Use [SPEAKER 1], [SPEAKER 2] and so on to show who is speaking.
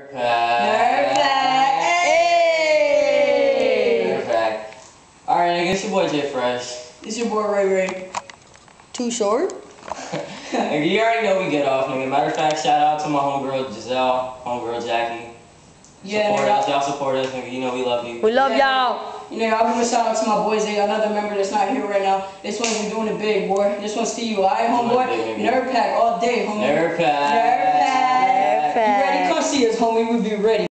[SPEAKER 1] Nerd pack. Hey.
[SPEAKER 2] Nerd pack. Alright, nigga, it's your boy J Fresh.
[SPEAKER 1] It's your boy Ray Ray.
[SPEAKER 3] Too short?
[SPEAKER 2] Nigga, you already know we get off, nigga. Matter of fact, shout out to my homegirl Giselle, homegirl Jackie.
[SPEAKER 1] Yeah,
[SPEAKER 2] support us, y'all support us, nigga. You know we love you.
[SPEAKER 3] We love y'all.
[SPEAKER 1] You know, I'll give a shout out to my boys. They got another member that's not here right now. This one, we doing it big, boy. This one's to you, alright, homeboy? Nerd pack all day, homie.
[SPEAKER 2] Nerd pack.
[SPEAKER 1] Nerd pack.
[SPEAKER 3] Nerd pack.
[SPEAKER 1] You ready? Come see us, homie. We be ready.